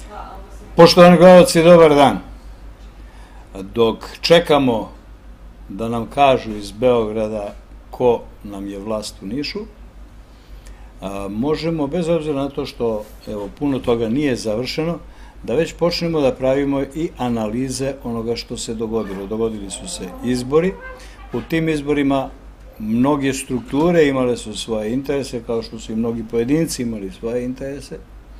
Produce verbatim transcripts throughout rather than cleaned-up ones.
Poštovani gledalci, dobar dan. Dok čekamo da nam kažu iz Beograda ko nam je vlast u Nišu, možemo, bez obzira na to što evo, puno toga nije završeno, da već počnemo da pravimo i analize onoga što se dogodilo. Dogodili su se izbori. U tim izborima mnoge strukture imale su svoje interese, kao što su i mnogi pojedinci imali svoje interese.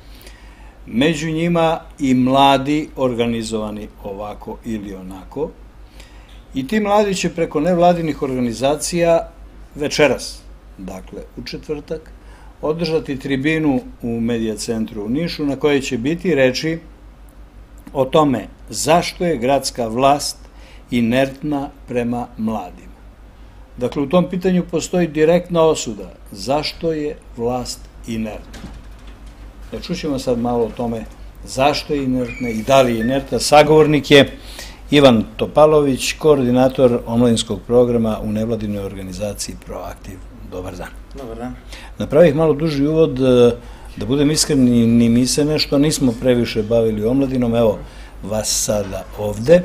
Među njima i mladi organizovani ovako ili onako. I ti mladi će preko nevladinih organizacija večeras, dakle u četvrtak, održati tribinu u Medija centru u Nišu na kojoj će biti reči o tome zašto je gradska vlast inertna prema mladima. Dakle, u tom pitanju postoji direktna osuda. Zašto je vlast inertna? Da čućemo sad malo o tome zašto je inertna i da li je inertna. Sagovornik je Ivan Topalović, koordinator omladinskog programa u nevladinoj organizaciji Proaktiv. Dobar dan. Dobar dan. Napravih malo duži uvod, da budem iskren, ni mi se nešto nismo previše bavili omladinom, evo vas sada ovde.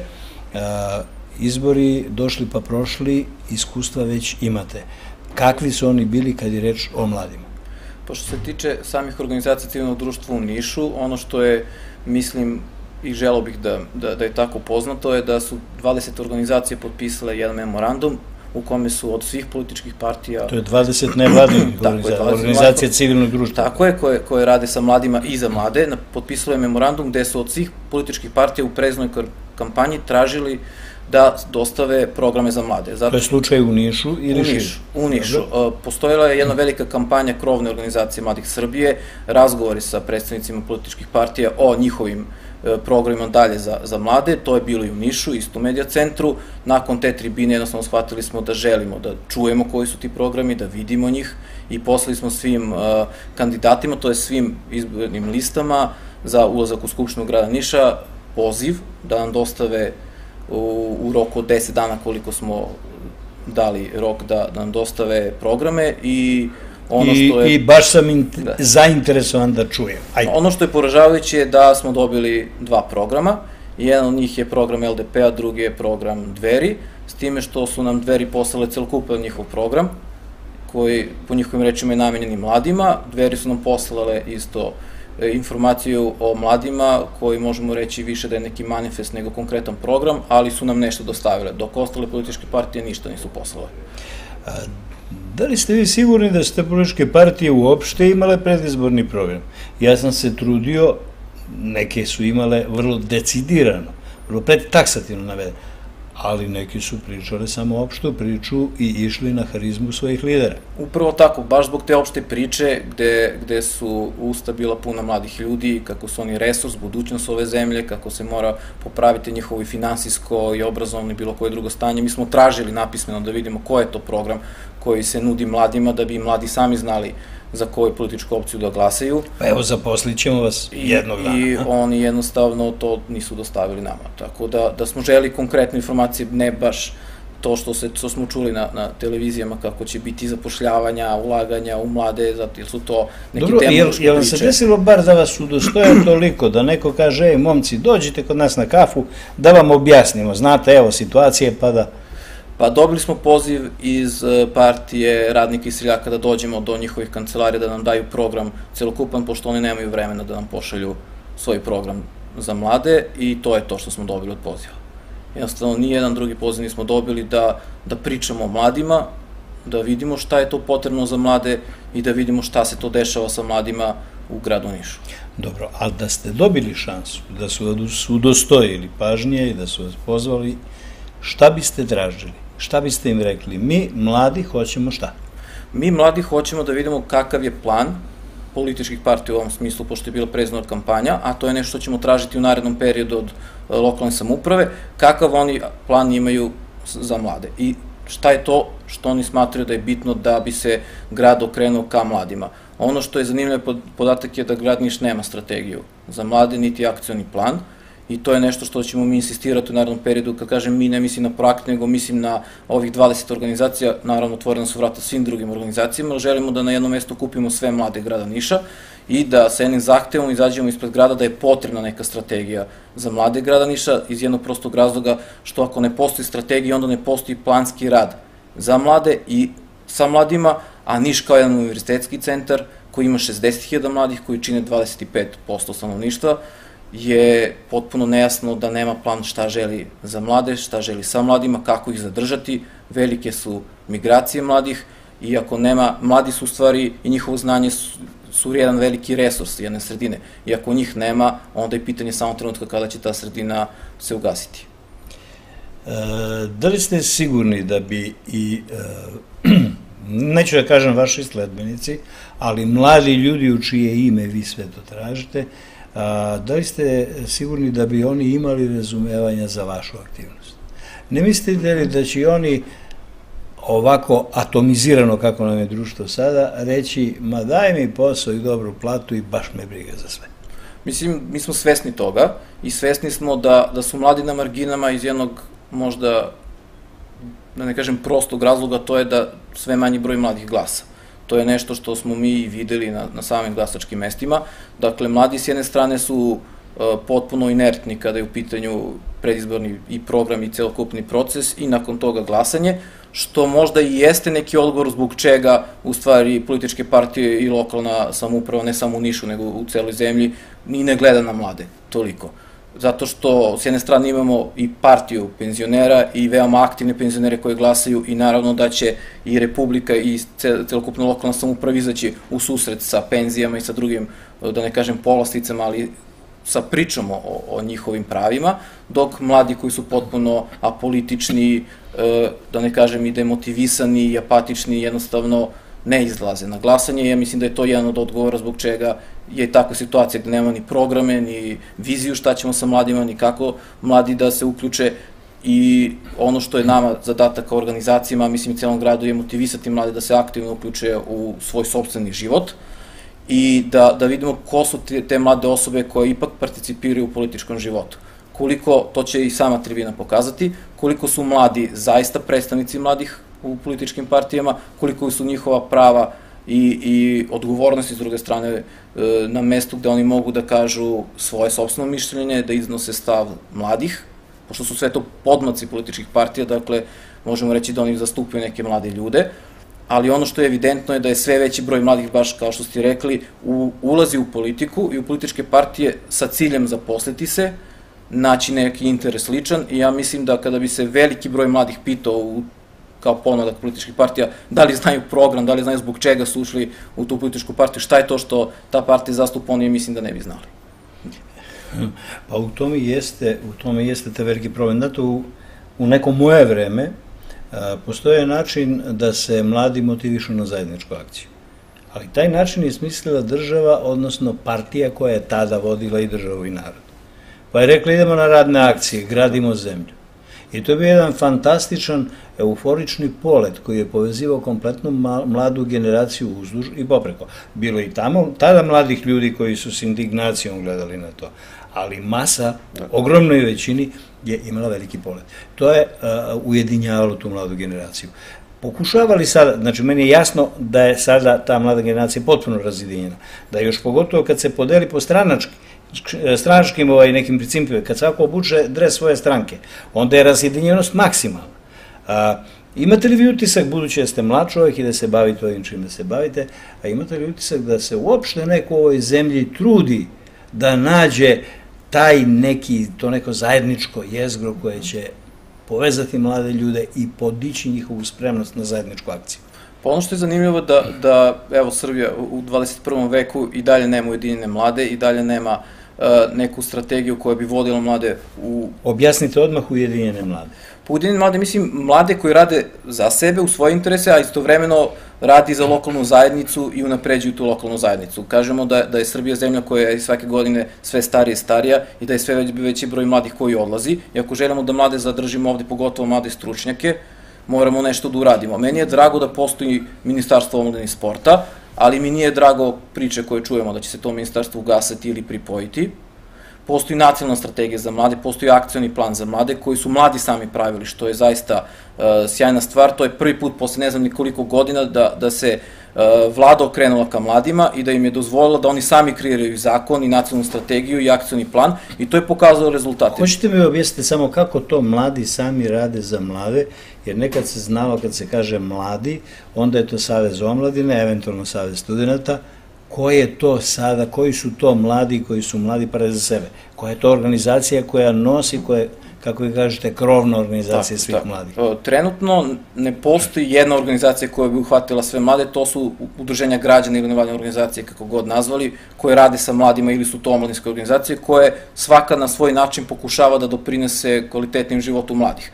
Izbori došli pa prošli, iskustva već imate. Kakvi su oni bili kad je reč o mladima? Pa što se tiče samih organizacija civilnog društva u Nišu, ono što je, mislim, i želeo bih da je tako poznato, je da su dvadeset organizacije potpisale jedan memorandum u kome su od svih političkih partija... To je dvadeset nevladinih organizacija civilnog društva. Tako je, koje rade sa mladima i za mlade. Potpisalo je memorandum gde su od svih političkih partija u predizbornoj kampanji tražili da dostave programe za mlade. To je slučaj u Nišu ili šire? U Nišu. Postojala je jedna velika kampanja krovne organizacije Mladih Srbije, razgovori sa predstavnicima političkih partija o njihovim programima dalje za mlade. To je bilo i u Nišu, isto u Medija centru. Nakon te tribine jednostavno shvatili smo da želimo da čujemo koji su ti programi, da vidimo njih i poslali smo svim kandidatima, to je svim izbornim listama za ulazak u Skupštinu grada Niša, poziv da nam dostave u roku od deset dana koliko smo dali rok da nam dostave programe i ono što je... I baš sam zainteresovan da čujem. Ono što je poražavajuće je da smo dobili dva programa. Jedan od njih je program L D P-a, drugi je program Dveri, s time što su nam Dveri poslale celokupan njihov program, koji po njihovim rečima je namenjen i mladima. Dveri su nam poslale isto informaciju o mladima, koji možemo reći više da je neki manifest nego konkretan program, ali su nam nešto dostavile, dok ostale političke partije ništa nisu poslale. Da li ste vi sigurni da su te političke partije uopšte imale predizborni program? Ja sam se trudio, neke su imale vrlo decidirano, vrlo predtaksativno navedeno, ali neki su pričale samo opštu priču i išli na harizmu svojih lidera. Upravo tako, baš zbog te opšte priče gde su usta bila puna mladih ljudi, kako su oni resurs, budućnost ove zemlje, kako se mora popraviti njihovo i finansijsko i obrazovno i bilo koje drugo stanje. Mi smo tražili napismeno da vidimo ko je to program koji se nudi mladima, da bi mladi sami znali za koju političku opciju da glasaju. Pa evo, zaposlit ćemo vas jednog dana. I oni jednostavno to nisu dostavili nama. Tako da smo želi konkretne informacije, ne baš to što smo čuli na televizijama, kako će biti zapošljavanja, ulaganja u mlade, zato jer su to neke tematološke priče. Dobro, je li se desilo bar da vas udostoja toliko, da neko kaže, ej, momci, dođite kod nas na kafu, da vam objasnimo, znate, evo, situacije, pa da... Pa dobili smo poziv iz partije radnika i seljaka da dođemo do njihovih kancelarija, da nam daju program celokupan, pošto oni nemaju vremena da nam pošalju svoj program za mlade i to je to što smo dobili od poziva. Jednostavno, nijedan drugi poziv nismo dobili da pričamo o mladima, da vidimo šta je to potrebno za mlade i da vidimo šta se to dešava sa mladima u gradu Nišu. Dobro, ali da ste dobili šansu, da su vas udostojili pažnje i da su vas pozvali, šta biste tražili? Šta biste im rekli? Mi, mladi, hoćemo šta? Mi, mladi, hoćemo da vidimo kakav je plan političkih partija u ovom smislu, pošto je bila predizborna kampanja, a to je nešto što ćemo tražiti u narednom periodu od lokalne samouprave, kakav oni plan imaju za mlade i šta je to što oni smatraju da je bitno da bi se grad okrenuo ka mladima. Ono što je zanimljiv podatak je da grad Niš nema strategiju za mlade, niti akcioni plan I to je nešto što ćemo mi insistirati u narednom periodu. Kad kažem mi, ne mislim na projekt, nego mislim na ovih dvadeset organizacija, naravno otvorena su vrata svim drugim organizacijama, ali želimo da na jednom mestu kupimo sve mlade grada Niša i da sa jednim zahtevom izađemo ispred grada da je potrebna neka strategija za mlade grada Niša iz jednog prostog razloga što ako ne postoji strategija, onda ne postoji planski rad za mlade i sa mladima, a Niš kao jedan univerzitetski centar koji ima šezdeset hiljada mladih koji čine dvadeset pet posto stanovništva, je potpuno nejasno da nema plan šta želi za mlade, šta želi sa mladima, kako ih zadržati. Velike su migracije mladih i ako nema, mladi su u stvari i njihovo znanje su jedan veliki resurs jedne sredine. I ako njih nema, onda je pitanje samo trenutka kada će ta sredina se ugasiti. Da li ste sigurni da bi i, neću da kažem vaši sledbenici, ali mladi ljudi u čije ime vi sve to tražite, da li ste sigurni da bi oni imali razumevanja za vašu aktivnost? Ne mislite li da će oni ovako atomizirano, kako nam je društvo sada, reći, ma daj mi posao i dobru platu i baš me briga za sve? Mislim, mi smo svesni toga i svesni smo da su mladi na marginama iz jednog, možda, da ne kažem prostog razloga, to je da sve manji broj mladih glasa. To je nešto što smo mi videli na samim glasačkim mestima. Dakle, mladi s jedne strane su potpuno inertni kada je u pitanju predizborni i program i celokupni proces i nakon toga glasanje, što možda i jeste neki odgovor zbog čega u stvari političke partije i lokalna samouprava, ne samo u Nišu, nego u celoj zemlji, ni ne gleda na mlade toliko. Zato što s jedne strane imamo i partiju penzionera i veoma aktivne penzionere koje glasaju i naravno da će i Republika i celokupna lokalna samouprava izaći u susret sa penzijama i sa drugim, da ne kažem povlasticama, ali sa pričom o njihovim pravima, dok mladi koji su potpuno apolitični, da ne kažem i demotivisani i apatični, jednostavno ne izlaze na glasanje. Ja mislim da je to jedan od odgovora zbog čega je takva situacija gde nema ni programe, ni viziju šta ćemo sa mladima, ni kako mladi da se uključe i ono što je nama zadatak kao organizacijama, mislim i celom gradu, je motivisati mlade da se aktivno uključe u svoj sopstveni život i da vidimo ko su te mlade osobe koje ipak participiraju u političkom životu. Koliko, to će i sama tribina pokazati, koliko su mladi zaista predstavnici mladih u političkim partijama, koliko su njihova prava i odgovornosti s druge strane na mestu gde oni mogu da kažu svoje sopstveno mišljenje, da iznose stav mladih, pošto su sve to podmaci političkih partija, dakle možemo reći da oni zastupaju neke mlade ljude, ali ono što je evidentno je da je sve veći broj mladih, baš kao što ste rekli, ulazi u politiku i u političke partije sa ciljem zaposliti se, naći neki interes ličan i ja mislim da kada bi se veliki broj mladih pitao kao pomladak političkih partija, da li znaju program, da li znaju zbog čega su ušli u tu političku partiju, šta je to što ta partija zastupa, oni mislim da ne bi znali. Pa u tome jeste, u tome jeste te veliki problem. Zato u neko moje vreme postoje način da se mladi motivišu na zajedničku akciju. Ali taj način je smislila država, odnosno partija koja je tada vodila i državu i narod. Pa je rekla idemo na radne akcije, gradimo zemlju. I to je bio jedan fantastičan, euforični polet koji je povezivao kompletnu mladu generaciju uzduž i popreko. Bilo i tamo, tada mladih ljudi koji su s indignacijom gledali na to, ali masa, ogromnoj većini, je imala veliki polet. To je ujedinjavalo tu mladu generaciju. Pokušavali sada, znači meni je jasno da je sada ta mlada generacija potpuno razjedinjena, da još pogotovo kad se podeli po stranački, stranačkim nekim principima, kad svako obuče dres svoje stranke, onda je razjedinjenost maksimalna. Imate li vi utisak, budući da ste mlad čovjek i da se bavite ovim čime se bavite, a imate li utisak da se uopšte neko u ovoj zemlji trudi da nađe taj neki, to neko zajedničko jezgro koje će povezati mlade ljude i podići njihovu spremnost na zajedničku akciju? Pa ono što je zanimljivo da, evo, Srbija u dvadeset prvom veku i dalje nema ujedinjene mlade i dalje nema neku strategiju koja bi vodila mlade u... Objasnite odmah ujedinjene mlade. Pa ujedinjene mlade, mislim, mlade koji rade za sebe, u svoje interese, a istovremeno radi za lokalnu zajednicu i unapređuju tu lokalnu zajednicu. Kažemo da je Srbija zemlja koja je svake godine sve starija i starija i da je sve veći broj mladih koji odlazi. I ako želimo da mlade zadržimo ovde, pogotovo mlade stručnjake, moramo nešto da uradimo. Meni je drago da postoji Ministarstvo omladine i sporta, ali mi nije drago priče koje čujemo da će se to ministarstvo ugasati ili pripojiti, postoji nacionalna strategija za mlade, postoji akcioni plan za mlade koji su mladi sami pravili, što je zaista sjajna stvar. To je prvi put posle ne znam nikoliko godina da se vlada okrenula ka mladima i da im je dozvolila da oni sami kreiraju zakon i nacionalnu strategiju i akcioni plan i to je pokazalo rezultate. Hoćete mi objasniti samo kako to mladi sami rade za mlade, jer nekad se znalo kad se kaže mladi, onda je to Savez omladine, eventualno Savez studenta. Ko je to sada, koji su to mladi koji su mladi pa za sebe? Koja je to organizacija koja nosi, koja je, kako vi kažete, krovna organizacija svih mladih? Trenutno ne postoji jedna organizacija koja bi uhvatila sve mlade, to su udruženja građana ili nevladine organizacije, kako god nazvali, koje rade sa mladima ili su to omladinske organizacije, koje svaka na svoj način pokušava da doprinese kvalitetnim životu mladih.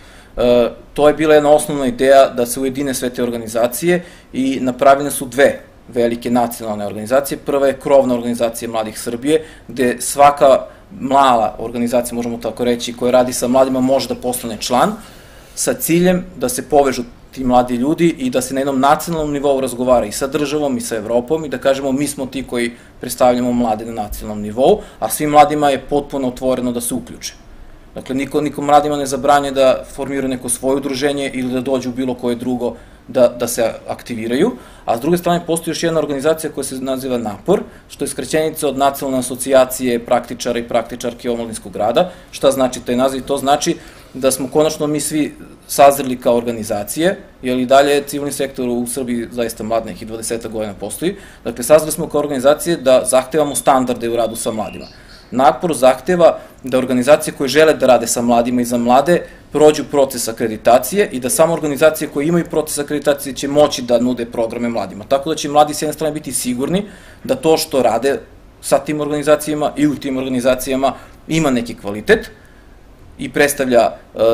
To je bila jedna osnovna ideja da se ujedine sve te organizacije i napravljene su dve velike nacionalne organizacije. Prva je krovna organizacija Mladih Srbije, gde svaka mala organizacija, možemo tako reći, koja radi sa mladima može da postane član, sa ciljem da se povežu ti mladi ljudi i da se na jednom nacionalnom nivou razgovara i sa državom i sa Evropom i da kažemo mi smo ti koji predstavljamo mlade na nacionalnom nivou, a svim mladima je potpuno otvoreno da se uključe. Dakle, niko, niko mladima ne zabranje da formiraju neko svoje udruženje ili da dođu u bilo koje drugo da, da se aktiviraju, a s druge strane postoji još jedna organizacija koja se naziva NAPOR, što je skraćenica od Nacionalne asocijacije praktičara i praktičarki omladinskog rada. Šta znači taj naziv? To znači da smo konačno mi svi sazreli kao organizacije, jer i dalje civilni sektor u Srbiji zaista mlad, nekih dvadeset godina postoji. Dakle, sazreli smo kao organizacije da zahtevamo standarde u radu sa mladima. NAPOR zahteva da organizacije koje žele da rade sa mladima i za mlade prođu proces akreditacije i da samo organizacije koje imaju proces akreditacije će moći da nude programe mladima. Tako da će mladi s jedne strane biti sigurni da to što rade sa tim organizacijama i u tim organizacijama ima neki kvalitet i predstavlja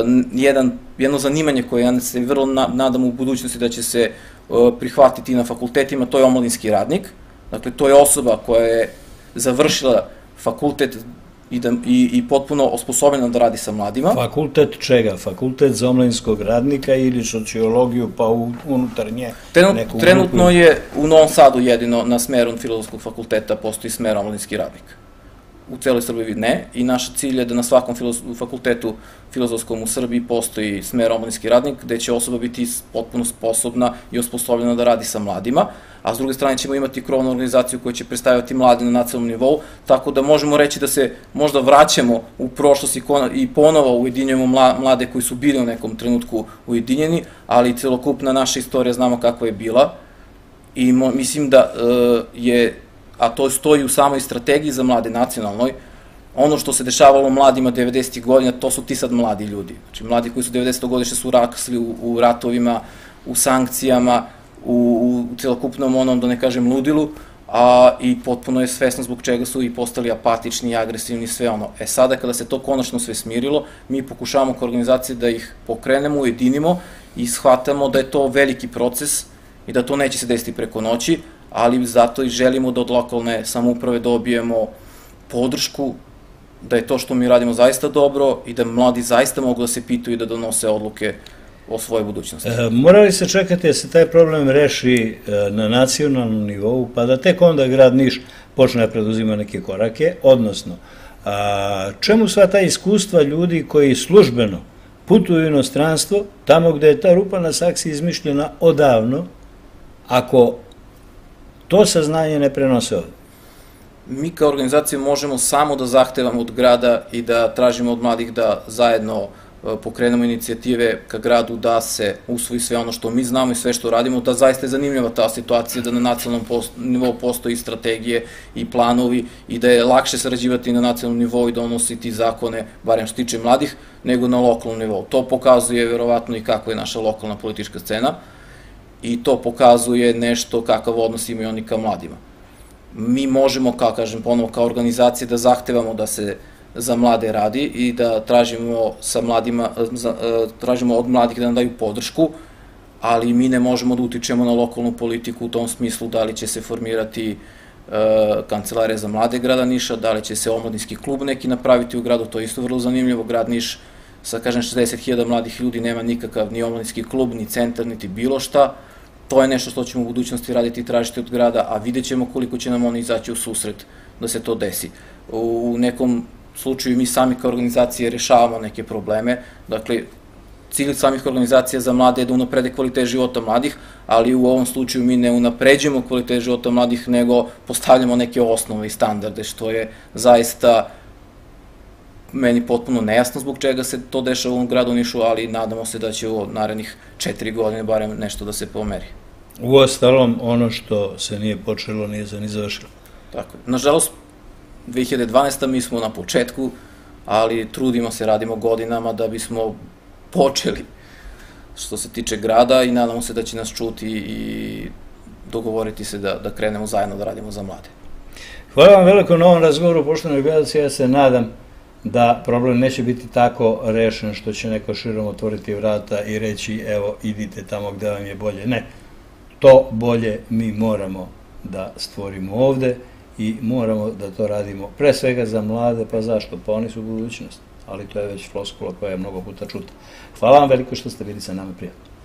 jedno zanimanje koje ja se vrlo nadam u budućnosti da će se prihvatiti na fakultetima, to je omladinski radnik. Dakle, to je osoba koja je završila fakultet i potpuno osposobljena da radi sa mladima. Fakultet čega? Fakultet za omladinskog radnika ili sociologiju pa unutar nje? Trenutno je u Novom Sadu jedino na smeru Filozofskog fakulteta postoji smer omladinski radnik. U celoj Srbiji ne i naš cilj je da na svakom fakultetu filozofskom u Srbiji postoji smer omladinski radnik gde će osoba biti potpuno sposobna i osposobljena da radi sa mladima, a s druge strane ćemo imati krovnu organizaciju koja će predstavljati mlade na nacionalnom nivou, tako da možemo reći da se možda vraćamo u prošlost i ponovo ujedinjujemo mlade koji su bili u nekom trenutku ujedinjeni, ali celokupna naša istorija znamo kakva je bila i mislim da je, a to stoji u samoj strategiji za mlade nacionalnoj, ono što se dešavalo mladima devedesetih godina, to su ti sad mladi ljudi. Znači, mladi koji su devedesetog godište su rasli u ratovima, u sankcijama, u celokupnom onom, da ne kažem, ludilu, a i potpuno je svesno zbog čega su i postali apatični i agresivni, sve ono. E sada, kada se to konačno sve smirilo, mi pokušavamo kao organizacije da ih pokrenemo, ujedinimo i shvatamo da je to veliki proces i da to neće se desiti preko noći, ali zato i želimo da od lokalne samouprave dobijemo podršku, da je to što mi radimo zaista dobro i da mladi zaista mogu da se pitaju i da donose odluke o svojoj budućnosti. Mora li se čekati da se taj problem reši na nacionalnom nivou, pa da tek onda grad Niš počne da preduzima neke korake, odnosno, čemu sva ta iskustva ljudi koji službeno putuju u inostranstvo, tamo gde je ta rupa na saksiji izmišljena odavno, ako to saznanje ne prenose ovde? Mi kao organizacija možemo samo da zahtevamo od grada i da tražimo od mladih da zajedno pokrenemo inicijative ka gradu da se usvoji sve ono što mi znamo i sve što radimo, da zaista je zanimljiva ta situacija, da na nacionalnom nivou postoji strategije i planovi i da je lakše sarađivati na nacionalnom nivou i donositi zakone, barem što tiče mladih, nego na lokalnom nivou. To pokazuje verovatno i kakva je naša lokalna politička scena i to pokazuje nešto kakav odnos imaju oni ka mladima. Mi možemo, kao kažem ponovo, kao organizacije da zahtevamo da se za mlade radi i da tražimo sa mladima, tražimo od mladih da nam daju podršku, ali mi ne možemo da utičemo na lokalnu politiku u tom smislu da li će se formirati kancelarija za mlade grada Niša, da li će se omladinski klub neki napraviti u gradu, to je isto vrlo zanimljivo. Grad Niš sa, kažem, šezdeset hiljada mladih ljudi nema nikakav ni omladinski klub, ni centar, niti bilo šta. To je nešto što ćemo u budućnosti raditi i tražiti od grada, a vidjet ćemo koliko će nam oni izaći u susret da se to desi. U nekom slučaju mi sami kao organizacije rešavamo neke probleme. Dakle, cilj samih organizacija za mlade je da unaprede kvalitet života mladih, ali u ovom slučaju mi ne unapređujemo kvalitet života mladih, nego postavljamo neke osnove i standarde, što je zaista meni potpuno nejasno zbog čega se to dešava u gradu Nišu, ali nadamo se da će u narednih četiri godine barem nešto da se pomeri. U ostalom, ono što se nije počelo, nije se ni završilo. Tako je. Nažalost, dve hiljade dvanaesta. mi smo na početku, ali trudimo se, radimo godinama da bismo počeli što se tiče grada i nadamo se da će nas čuti i dogovoriti se da, da krenemo zajedno da radimo za mlade. Hvala vam veliko na ovom razgovoru, poštovani gledalci, ja se nadam da problem neće biti tako rešen što će neko širom otvoriti vrata i reći evo idite tamo gde vam je bolje. Ne, to bolje mi moramo da stvorimo ovde i moramo da to radimo pre svega za mlade, pa zašto? Pa oni su budućnost, ali to je već floskula koja je mnogo puta čuta. Hvala vam veliko što ste bili sa nama, prijatno.